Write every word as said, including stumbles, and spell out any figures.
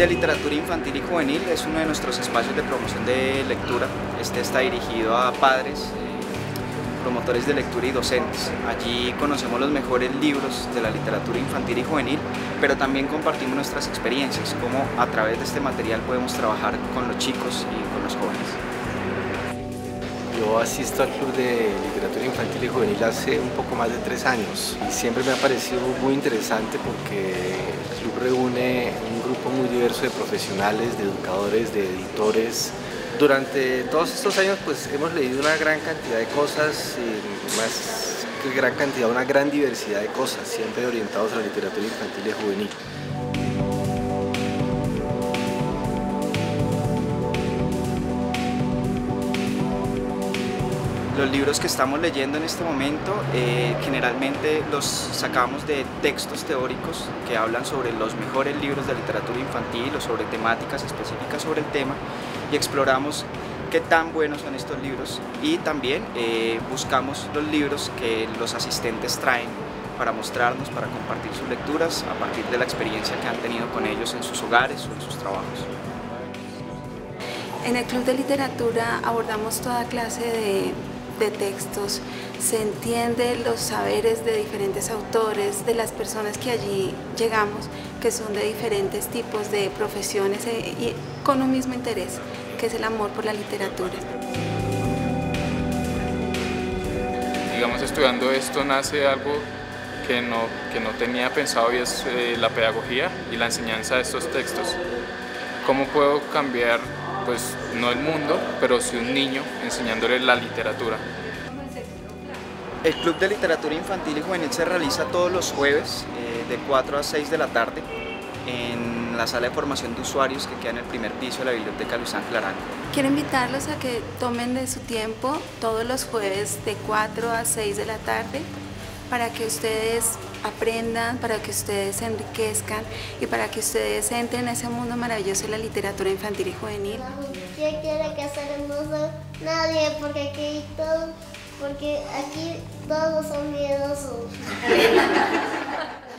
de Literatura Infantil y Juvenil es uno de nuestros espacios de promoción de lectura. Este está dirigido a padres, eh, promotores de lectura y docentes. Allí conocemos los mejores libros de la literatura infantil y juvenil, pero también compartimos nuestras experiencias, cómo a través de este material podemos trabajar con los chicos y con los jóvenes. Yo asisto al Club de Literatura Infantil y Juvenil hace un poco más de tres años y siempre me ha parecido muy interesante porque el club reúne un grupo muy diverso de profesionales, de educadores, de editores. Durante todos estos años pues hemos leído una gran cantidad de cosas, y más que gran cantidad, una gran diversidad de cosas, siempre orientados a la literatura infantil y juvenil. Los libros que estamos leyendo en este momento eh, generalmente los sacamos de textos teóricos que hablan sobre los mejores libros de literatura infantil o sobre temáticas específicas sobre el tema y exploramos qué tan buenos son estos libros y también eh, buscamos los libros que los asistentes traen para mostrarnos, para compartir sus lecturas a partir de la experiencia que han tenido con ellos en sus hogares o en sus trabajos. En el Club de Literatura abordamos toda clase de de textos, se entiende los saberes de diferentes autores, de las personas que allí llegamos, que son de diferentes tipos de profesiones y con un mismo interés, que es el amor por la literatura. Digamos, estudiando esto nace algo que no, que no tenía pensado y es eh, la pedagogía y la enseñanza de estos textos. ¿Cómo puedo cambiar? Pues no el mundo, pero sí un niño enseñándole la literatura. El Club de Literatura Infantil y Juvenil se realiza todos los jueves eh, de cuatro a seis de la tarde en la sala de formación de usuarios que queda en el primer piso de la Biblioteca Luis Ángel Arango. Quiero invitarlos a que tomen de su tiempo todos los jueves de cuatro a seis de la tarde para que ustedes aprendan, para que ustedes se enriquezcan y para que ustedes entren en ese mundo maravilloso de la literatura infantil y juvenil. ¿Quién quiere que sea hermoso? Nadie, porque aquí todos, porque aquí todos son miedosos.